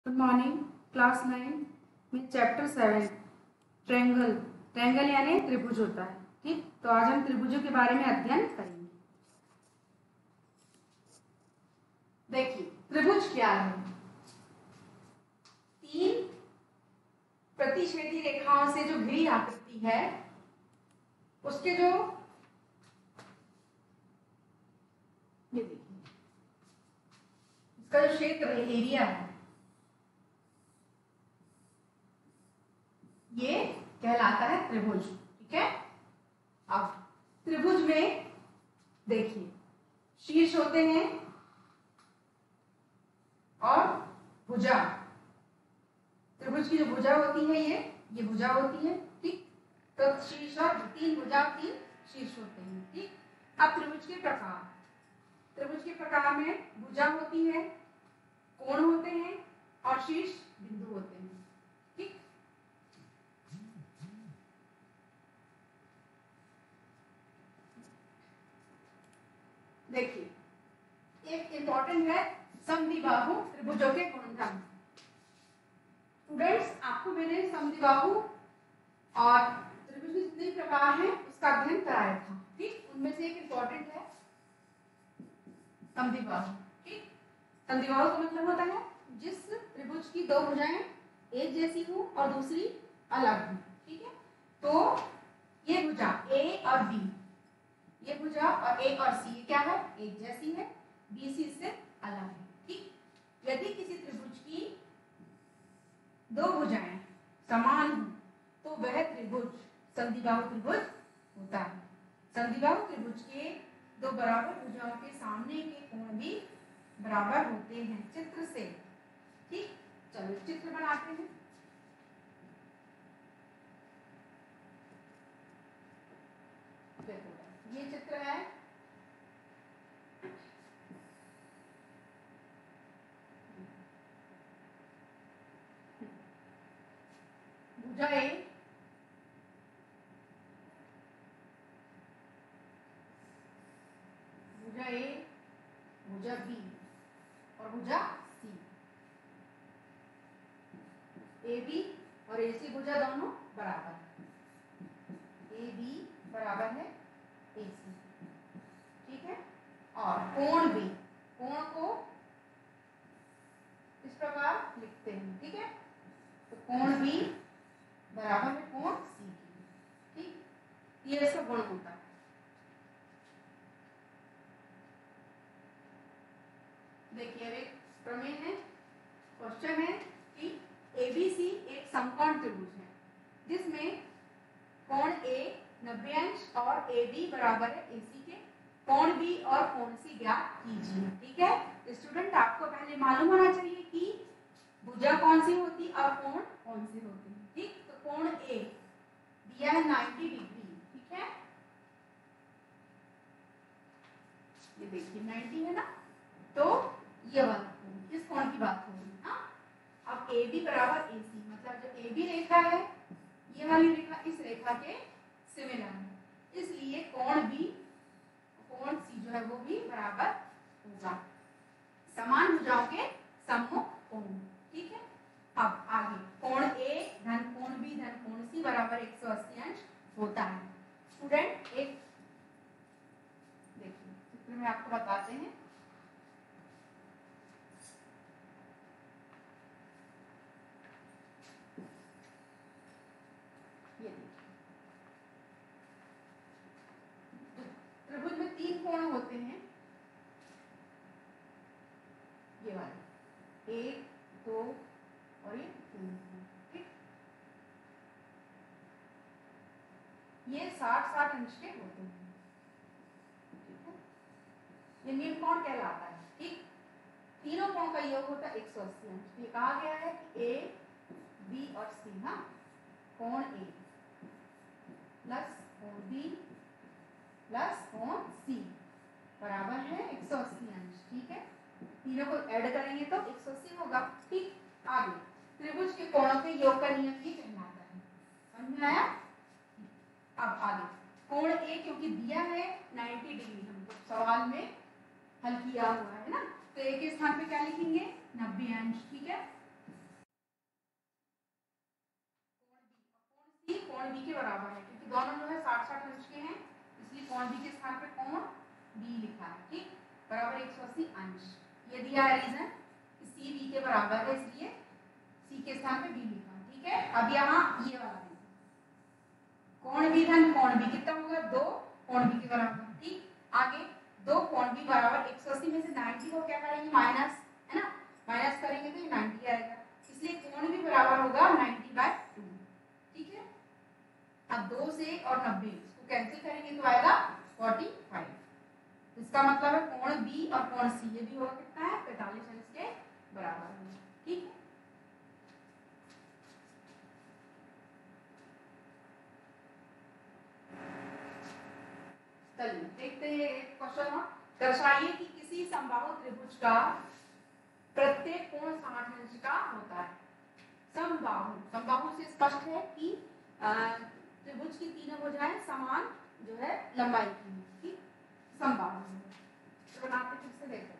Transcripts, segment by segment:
Good morning class 9 में chapter 7 triangle triangle यानी त्रिभुज होता है। ठीक, तो आज हम त्रिभुजों के बारे में अध्ययन करेंगे। देखिए त्रिभुज क्या है। तीन प्रतिच्छेदी रेखाओं से जो घिरी आकृति है उसके जो ये देखिए इसका जो क्षेत्र एरिया है ये कहलाता है त्रिभुज। ठीक है, अब त्रिभुज में देखिए शीर्ष होते हैं और भुजा। त्रिभुज की जो भुजा होती है ये भुजा होती है। ठीक, तो शीर्ष और तीन भुजा तीन शीर्ष होते हैं। ठीक, अब त्रिभुज के प्रकार में भुजा होती है, कोण होते हैं और शीर्ष बिंदु होते हैं। ठीक, देखिए एक इंपॉर्टेंट है समद्विबाहु त्रिभुजों के गुणधर्म। स्टूडेंट्स, आपको मैंने समद्विबाहु और त्रिभुज के जितने प्रकार हैं उसका अध्ययन कराया था। ठीक, उनमें से एक इंपॉर्टेंट है समद्विबाहु। ठीक, समद्विबाहु का मतलब होता है जिस त्रिभुज की दो भुजाएं एक जैसी हो और दूसरी अलग हो। ठीक है, तो ये भुजा ए और बी, ये भुजा और ए और सी क्या है, एक जैसी है, बी सी से अलग है। ठीक, यदि किसी त्रिभुज की दो भुजाएं समान हो तो वह त्रिभुज समद्विबाहु त्रिभुज होता है। समद्विबाहु त्रिभुज के दो बराबर भुजाओं के सामने के कोण भी बराबर होते हैं चित्र से। ठीक, चलो चित्र बनाते हैं। ये चित्र है, भुजा ए भुजा बी और भुजा सी। ए बी और ए सी भुजा दोनों बराबर है, ए बी बराबर है ए सी। ठीक है, और कोण भी, कोण को इस प्रकार लिखते हैं। ठीक है, तो कोण बी बराबर है कोण सी की। ठीक, ये इसका गुण होता है। देखिए अब एक प्रमेय है, क्वेश्चन है कि एबीसी एक समकोण त्रिभुज है जिसमें कोण ए 90 अंश और ए बी बराबर है ए सी के। कोण बी और कोण सी ज्ञात कीजिए। ठीक है, स्टूडेंट आपको पहले मालूम होना चाहिए कि भुजा कौन सी होती और कोण कौन सी होती है। ठीक, तो कोण ए दिया है 90 डिग्री। ठीक है, ये देखिए 90 है ना, तो ये वाला कोण, इस कोण की बात हो रही है ना। अब ए बी बराबर ए सी मतलब जो ए बी रेखा है ये वाली रेखा इस रेखा के सिमिलर है, इसलिए कोण बी कोण सी जो है वो भी बराबर होगा समान भुजाओं के सम्मुख कोण। ठीक है, अब आगे कोण ए धन कोण बी धन कोण सी बराबर 180 अंश होता है। स्टूडेंट एक देखिए चित्र में आपको बताते हैं। ये त्रिभुज में तीन कोण होते हैं, ये वाले 1 2 और ये 3। ठीक, ये 60-60 अंश के होते हैं। ठीक है, ये नील कोण कहलाता है। ठीक, तीनों कोण का योग होता है 180 अंश। ये कहा गया है कि ए बी और सी ना, कोण ए प्लस कोण बी प्लस कोण सी बराबर है 180 अंश। ठीक है, तीनों को ऐड करेंगे तो 180 होगा। ठीक, आगे त्रिभुज के कोणों के योग का नियम ही कहलाता है। समझ में आया? अब आगे कोण ए क्योंकि दिया है 90 डिग्री, हमको सवाल में हल किया हुआ है ना, तो ए के स्थान पे क्या लिखेंगे 90 अंश। ठीक है, कोण बी के बराबर है, क्योंकि दोनों जो है 60-60 अंश के हैं, इसलिए कोण बी के स्थान पे कोण बी लिखा है, ठीक, बराबर 180 अंश। ये दिया है रीजन, सी बी के बराबर है, इसलिए सी के स्थान पे बी लिखा, ठीक है। अब यहाँ ये वाला है कोण बी धन कोण बी कितना होगा 2 कोण बी के बराबर, ठीक। आगे 2 कोण बी बराबर 180 में से 90 को क्या करेंगे माइनस, है ना, माइनस करेंगे तो ये 90 आएगा, इसलिए कोण भी बराबर होगा 90/2, ठीक है। अब 2 से और 90 इसको कैंसिल करेंगे तो आएगा 45। इसका मतलब है कोण बी और कोण सी ये भी होगा कितना है 45 अंश के बराबर है, ठीक है। चलिए देखते हैं एक क्वेश्चन और, दर्शाइए कि किसी समबाहु त्रिभुज का प्रत्येक कोण 60 अंश का होता है। समबाहु, समबाहु से स्पष्ट है कि त्रिभुज की तीनों भुजाएं समान जो है लंबाई की है, ठीक, समबाहु तो बनाते फिर से देखो।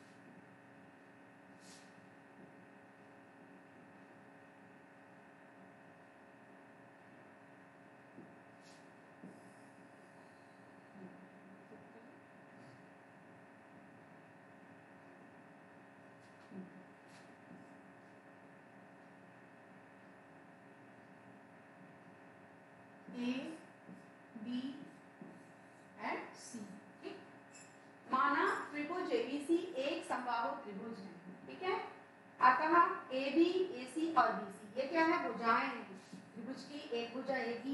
A, B and C, ठीक। माना त्रिभुज ABC एक समबाहु त्रिभुज है, ठीक है। अतः AB, AC और BC ये क्या है भुजाएं हैं त्रिभुज की, एक भुजा AB,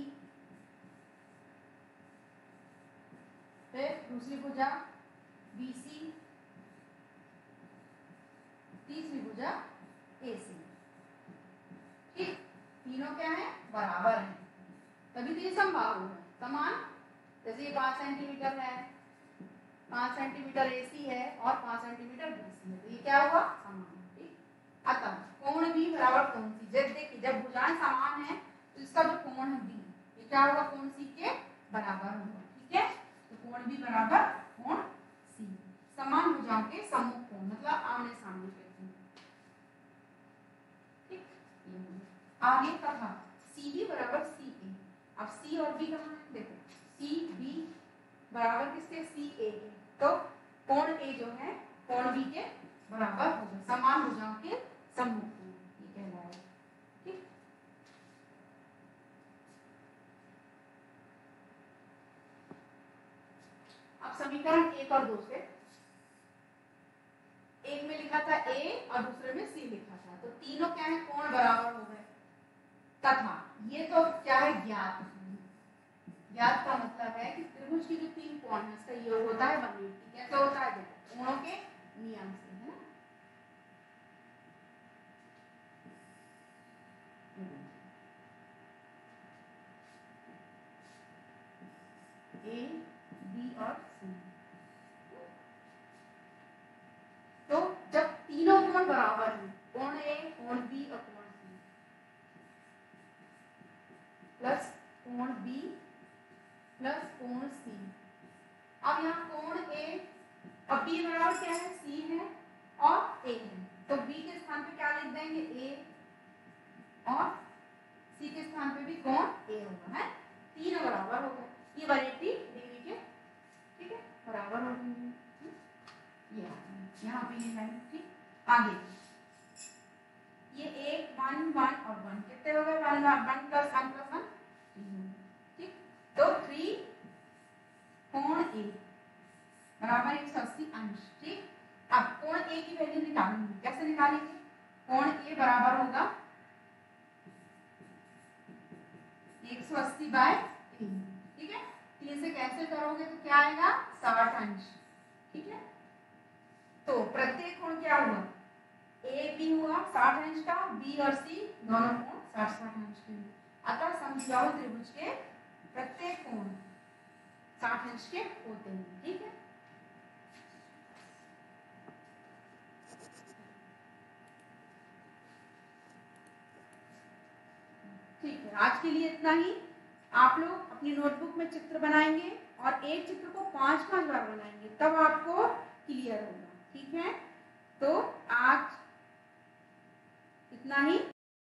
फिर दूसरी भुजा BC, तीसरी भुजा AC, ठीक। तीनों क्या है बराबर है, तभी तो ये समबाहु है, समान। जैसे ये 5 सेंटीमीटर है, 5 सेंटीमीटर AC है और 5 सेंटीमीटर BC है, तो ये क्या हुआ समान, ठीक। अतः कोण B बराबर कोण C, जब देखिए जब भुजाएं समान है तो इसका जो कोण है B ये क्या होगा कोण C के बराबर होगा, ठीक है। तो कोण B बराबर कोण C, समान भुजाओं के सम्मुख कोण मतलब आमने सामने के, ठीक। आगे तथा CB बराबर CA, अब C और B कहाँ है देखो, CB बराबर किसके CA के, तो कोण A जो है कोण B के बराबर होगा, समान भुजाओं के सम्मुख कोण ये कहलाएगा, ठीक। अब समीकरण 1 और 2 से, एक में लिखा था A और दूसरे में C लिखा था, तो तीनों क्या है कोण बराबर हो गए, तथा ये तो क्या है ज्ञात, ज्ञात का मतलब है कि त्रिभुज की जो 3 कोण है इसका योग होता है 180, कैसे होता है देखो कोणों के नियम से, है ना। A, B और C, तो जब तीनों कोण बराबर हैं, कोण A, कोण B और कोण C प्लस कोण B प्लस कोण C, अब यहाँ कोण A और B बराबर क्या है C है और A है, तो B के स्थान पे क्या लिख देंगे A और C के स्थान पे भी कोण A होगा, है तीनों बराबर हो गए, ये 180 डिग्री के, ठीक है, बराबर हो जाएंगे, ये यहाँ पे ये लाइन, ठीक। आगे ये 1 1 1 और 1 कितने हो गए 1 1 प्लस 1 प्लस 1, ठीक। तो 3 कोण A बराबर 180 अंश, ठीक। अब कोण A की वैल्यू निकालेंगे, कैसे निकालेंगे, कोण A बराबर होगा 180/3, ठीक है। 3 से कैंसिल करोगे तो क्या आएगा 60 अंश, ठीक है। तो प्रत्येक कोण क्या हुआ A B हुआ 60 अंश का, B और C दोनों कोण 60-60 अंश के, अतः समबाहु त्रिभुज के प्रत्येक कोण 60 अंश के होते हैं, ठीक है। ठीक है, आज के लिए इतना ही। आप लोग अपनी नोटबुक में चित्र बनाएंगे और एक चित्र को 5-5 बार बनाएंगे, तब आपको क्लियर होगा, ठीक है। तो आज इतना ही।